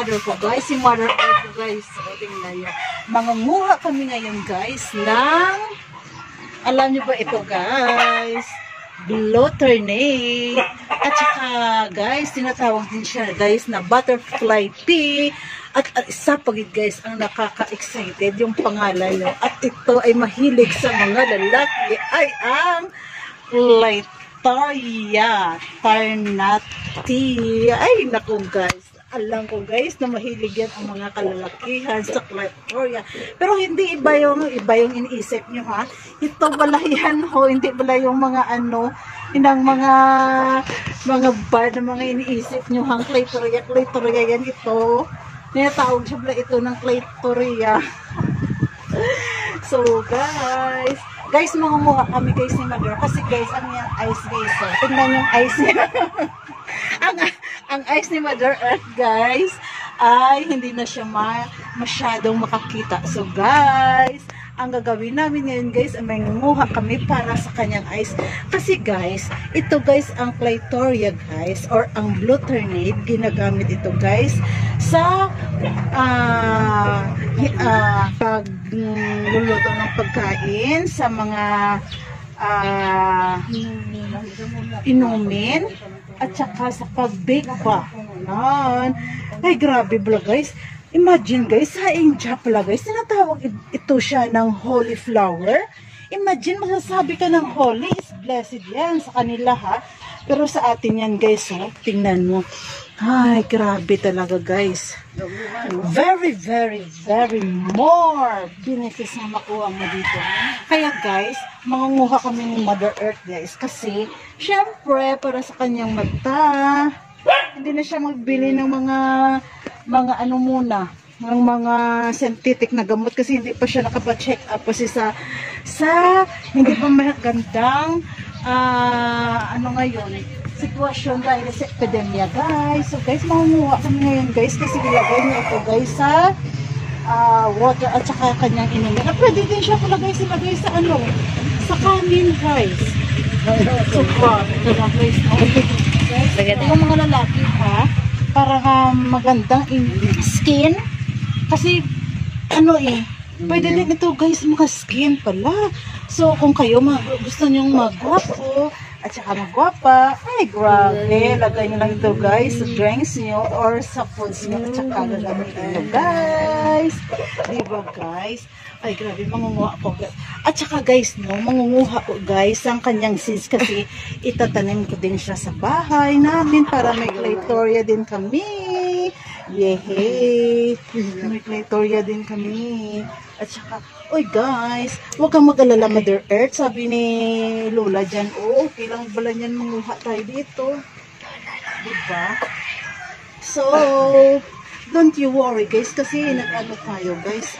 mother ko guys, si mother ko guys. O, tingnan nyo. Mangunguha kami ngayon guys ng, alam nyo ba ito guys? Blotternate. At saka guys, tinatawag din siya guys na butterfly pea. At isa pagid guys, ang nakaka-excited yung pangalan nyo. At ito ay mahilig sa mga lalaki ay ang Clitoria Tarnati. Ay naku guys, alam ko guys na mahilig yan ang mga kalalakihan sa Clitoria. Pero hindi iba yung iniisip nyo ha. Ito pala yan ho, hindi pala yung mga ano, inang mga bad na mga iniisip nyo hang Clitoria yan ito. Tinatawag siya pala ito ng Clitoria. So guys, mangunguha kami guys ni Mother. Kasi guys, ano yung ice guys? So, tingnan yung ice niya. ang ice ni Mother Earth guys, ay hindi na siya masyadong makakita. So guys, ang gagawin namin ngayon guys, ay mangunguha kami para sa kanyang ice. Kasi guys, ito guys, ang Clitoria guys, or ang Blotternate, ginagamit ito guys sa pagluluto ng pagkain sa mga inumin at saka sa pag-bake pa. Ay grabe pala guys, imagine guys, sa India pala guys, tinatawag ito siya ng holy flower. Imagine, masasabi ka ng holy is blessed yan sa kanila ha. Pero sa atin yan guys, oh, tingnan mo. Ay, grabe talaga guys. Very, very, very more benefits na makuha mo dito. Kaya guys, mangunguha kami ng Mother Earth guys. Kasi, syempre, para sa kanyang mata, hindi na siya magbili ng mga ano muna, ng mga synthetic na gamot kasi hindi pa siya nakapa-check up kasi sa hindi pa magandang ano ngayon, sitwasyon dahil sa epidemya guys. So guys, mangunguha kami ngayon guys kasi ilagay niyo ito guys sa water at saka kanyang inumin. At pwede din siya pala guys ilagay sa ano, sa kanin guys. So ito guys, yung mga lalaki ha, para magandang skin. Kasi, ano pwede din ito guys, mga skin pala. So, kung kayo gusto nyong magwapo, at saka magwapa, ay grabe, lagay nyo lang ito guys, sa drinks nyo, or sa foods nyo, at saka gagamitin nyo guys. Diba guys? Ay grabe, mangunguha ko guys. At saka guys, no, mangunguha ko guys, ang kanyang seeds kasi itatanim ko din siya sa bahay namin para may Clitoria din kami. Yehey! May Clitoria din kami. At saka, oy guys, huwag kang mag-alala Mother Earth. Sabi ni Lola dyan, oh, okay lang bala niyan manguha tayo dito. Diba? So, don't you worry guys, kasi nag-ano tayo guys.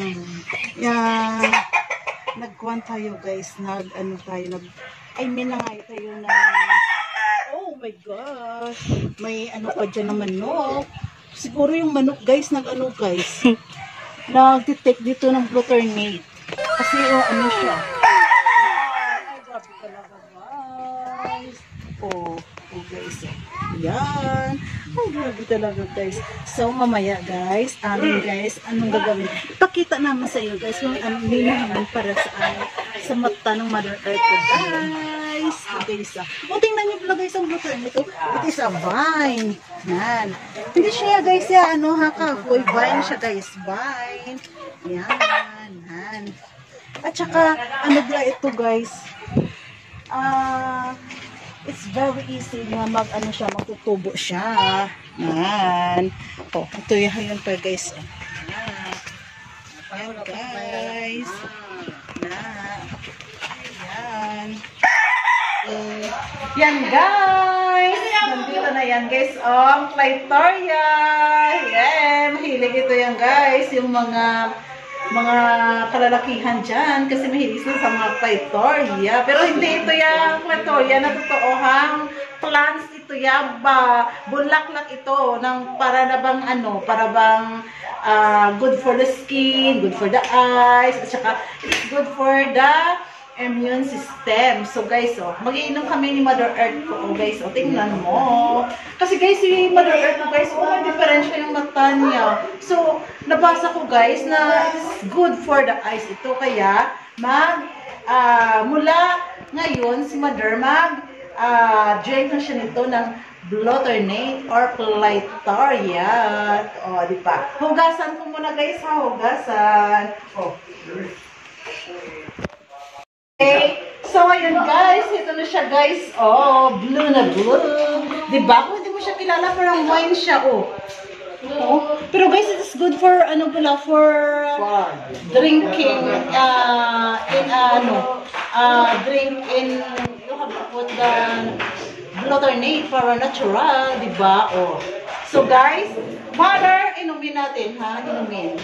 Nagkuhan tayo guys. Nag-ano tayo. I mean na nga tayo na, oh my gosh, may ano pa dyan na manok. Siguro yung manok guys, nag-ano guys, nag-detect dito ng Blotternate. Kasi ano siya. Ay, grabe talaga guys. Oh guys. Yan. Ay, grabe talaga guys. So, mamaya guys, anong gagawin? Ipakita naman sa iyo guys, yung naman para sa mata ng Mother Earth guys. Guys, o tingnan niyo pala guys ang Blotternate ito. It is a vine. Yan. Hindi siya guys ano kahoy. Vine siya guys. Vine. Yan. At saka ano ba ito guys? It's very easy na magtutubo siya. Yan. Oh, ito yun pa guys. Yan guys. Yan guys, nandito na yan guys, Clitoria. Yeah, mahilig ito yan guys, yung mga kalalakihan dyan, kasi mahilig sila sa mga Clitoria. Pero hindi ito yung Clitoria na totoong plants ito yan ba, bulaklak ito ng para bang good for the skin, good for the eyes, at saka it's good for the immune system. So guys, magiinom kami ni Mother Earth ko. Guys, tingnan mo. Kasi guys, si Mother Earth ko guys, may diferensya yung mata niya. So, nabasa ko guys na it's good for the eyes ito. Kaya, mula ngayon, si Mother drink na siya nito ng Blotternate or Clitoriat. Di ba? Hugasan ko muna guys ha, hugasan. Okay. So, ayun guys, ito na siya guys. Blue na blue. Diba? Kung hindi mo siya kilala, parang wine siya, Pero guys, it is good for, for drinking, you have to put the Blotternate para natural, diba? So guys, Mother, inumin natin, ha? Inumin.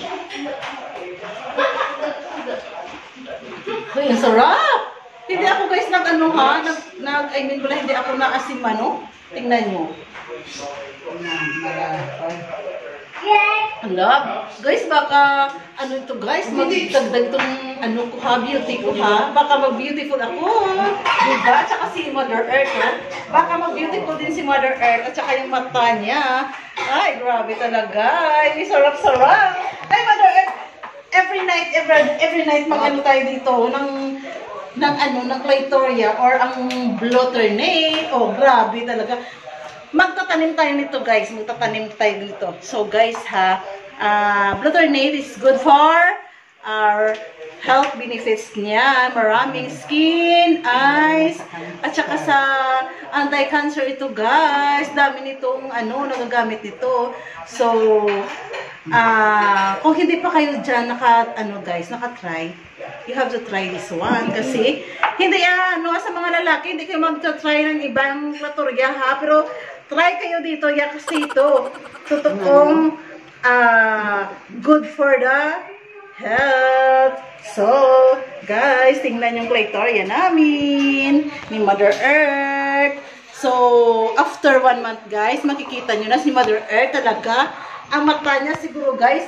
Uy, ang sarap! Hindi ako guys hindi ako naasima, no? Tingnan nyo. Hala, guys, baka, ito guys, magdagdag itong, ko ha, beauty ko ha. Baka mag-beautiful ako, diba? At saka si Mother Earth, ha? Baka mag-beautiful din si Mother Earth, at saka yung mata niya. Ay, grabe talaga. Ay, sarap-sarap. Ay, Mother Earth, every night mag-ano tayo dito ng Clitoria or ang Blotternate. Grabe talaga. Magtatanim tayo nito, guys. Magtatanim tayo dito. So, guys, ha, Blotternate is good for our health benefits niya. Maraming skin, eyes, at saka sa anti-cancer ito, guys. Dami nitong, nagagamit nito. So, kung hindi pa kayo dyan, naka-try, you have to try this one. Kasi, hindi, sa mga lalaki, hindi kayo mag-try ng ibang Clitoria, ha. Pero, try kayo dito, kasi ito, totoong, good for the health. So, guys, tingnan yung Clitoria namin, ni Mother Earth. So, after 1 month, guys, makikita nyo na si Mother Earth talaga. Ang mata niya siguro, guys,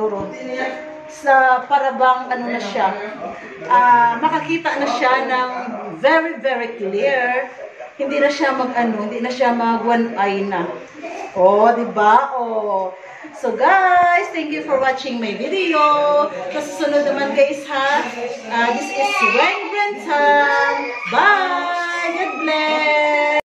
sa parabang, na siya, makakita na siya ng very, very clear. Hindi na siya hindi na siya one eye na. Diba? So guys, thank you for watching my video. Sa susunod naman guys ha, this is Weng Brenton. Bye! God bless!